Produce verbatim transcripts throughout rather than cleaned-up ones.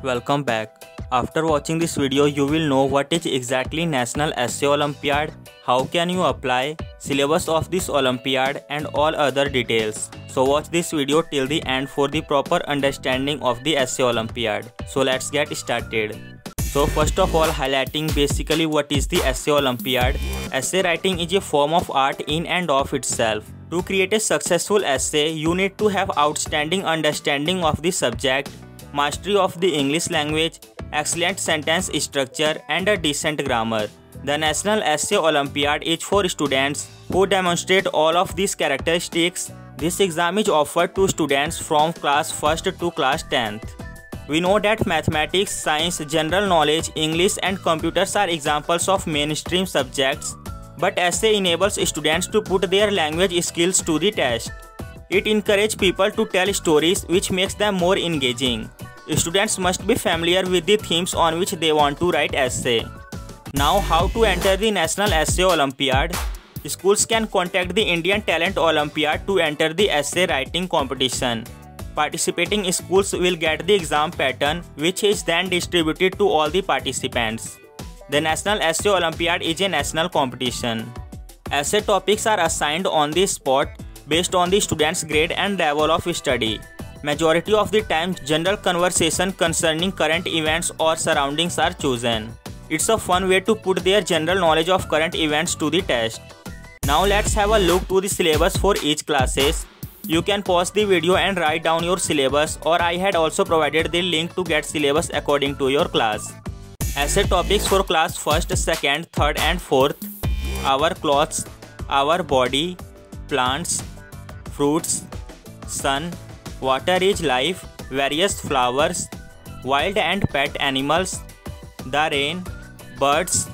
Welcome back. After watching this video, you will know what is exactly National Essay Olympiad, how can you apply, syllabus of this Olympiad and all other details. So watch this video till the end for the proper understanding of the Essay Olympiad. So let's get started. So first of all, highlighting basically what is the Essay Olympiad. Essay writing is a form of art in and of itself. To create a successful essay, you need to have outstanding understanding of the subject, mastery of the English language, excellent sentence structure and a decent grammar. The National Essay Olympiad is for students who demonstrate all of these characteristics. This exam is offered to students from class first to class tenth. We know that mathematics, science, general knowledge, English and computers are examples of mainstream subjects, but essay enables students to put their language skills to the test. It encourages people to tell stories which makes them more engaging. Students must be familiar with the themes on which they want to write essay. Now, how to enter the National Essay Olympiad? Schools can contact the Indian Talent Olympiad to enter the essay writing competition. Participating schools will get the exam pattern, which is then distributed to all the participants. The National Essay Olympiad is a national competition. Essay topics are assigned on the spot based on the student's grade and level of study. Majority of the time, general conversation concerning current events or surroundings are chosen. It's a fun way to put their general knowledge of current events to the test. Now let's have a look to the syllabus for each classes. You can pause the video and write down your syllabus, or I had also provided the link to get syllabus according to your class. Essay topics for class first, second, third and fourth. Our clothes, our body, plants, fruits, sun, water is life, various flowers, wild and pet animals, the rain, birds,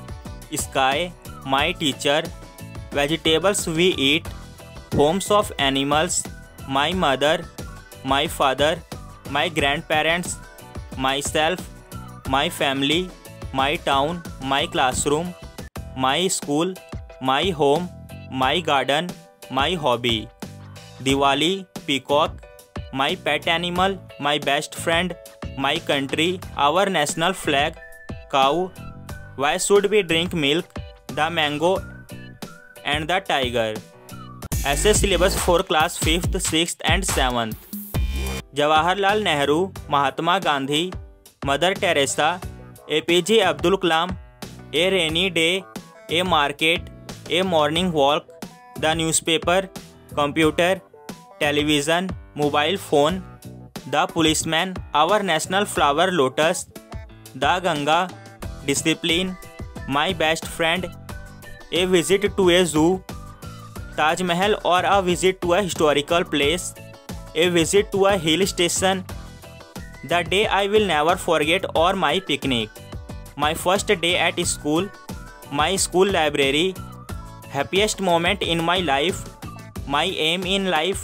sky, my teacher, vegetables we eat, homes of animals, my mother, my father, my grandparents, myself, my family, my town, my classroom, my school, my home, my garden, my hobby, Diwali, peacock, my pet animal, my best friend, my country, our national flag, cow, why should we drink milk, the mango and the tiger. Essay syllabus for class fifth, sixth and seventh. Jawaharlal Nehru, Mahatma Gandhi, Mother Teresa, A P J Abdul Kalam, a rainy day, a market, a morning walk, the newspaper, computer, television, mobile phone, the policeman, our national flower lotus, the Ganga, discipline, my best friend, a visit to a zoo, Taj Mahal or a visit to a historical place, a visit to a hill station, the day I will never forget or my picnic, my first day at school, my school library, happiest moment in my life, my aim in life,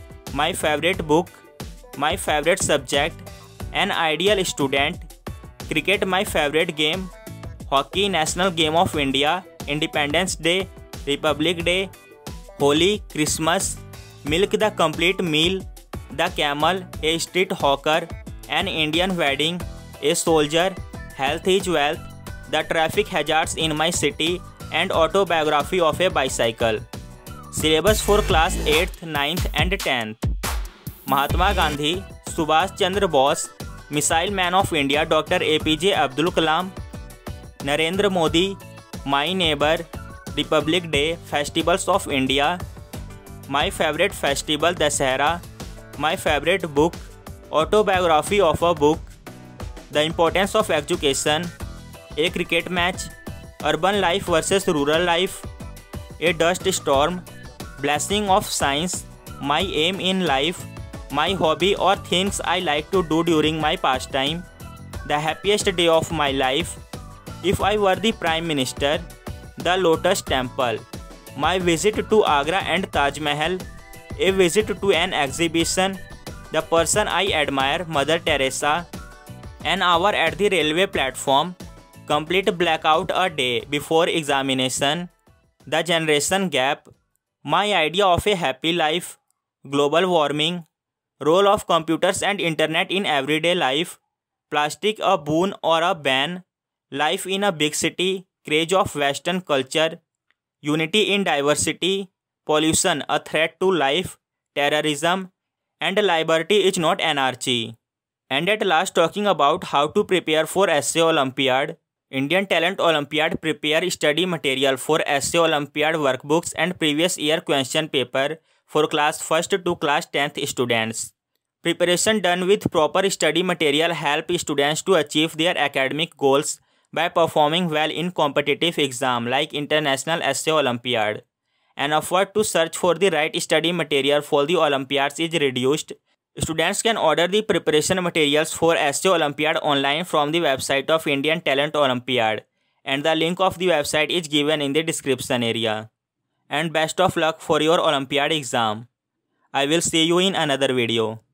my favorite book, my favorite subject, an ideal student, cricket my favorite game, hockey national game of India, Independence Day, Republic Day, Holi, Christmas, milk the complete meal, the camel, a street hawker, an Indian wedding, a soldier, health is wealth, the traffic hazards in my city and autobiography of a bicycle. Syllabus for class eighth, ninth and tenth. Mahatma Gandhi, Subhash Chandra Bose, Missile Man of India Doctor A P J Abdul Kalam, Narendra Modi, My Neighbor, Republic Day, Festivals of India, my favorite festival Dasahara, my favorite book, autobiography of a book, the importance of education, a cricket match, urban life versus rural life, a dust storm, blessing of science, my aim in life, my hobby or things I like to do during my pastime, the happiest day of my life, if I were the Prime Minister, the Lotus Temple, my visit to Agra and Taj Mahal, a visit to an exhibition, the person I admire, Mother Teresa, an hour at the railway platform, complete blackout a day before examination, the generation gap, my idea of a happy life, global warming, role of computers and internet in everyday life, plastic a boon or a ban, life in a big city, craze of Western culture, unity in diversity, pollution a threat to life, terrorism, and liberty is not anarchy. And at last, talking about how to prepare for Essay Olympiad. Indian Talent Olympiad prepare study material for Essay Olympiad workbooks and previous year question paper for class first to class tenth students. Preparation done with proper study material help students to achieve their academic goals by performing well in competitive exam like International Essay Olympiad. An effort to search for the right study material for the Olympiads is reduced. Students can order the preparation materials for Essay Olympiad online from the website of Indian Talent Olympiad, and the link of the website is given in the description area. And best of luck for your Olympiad exam. I will see you in another video.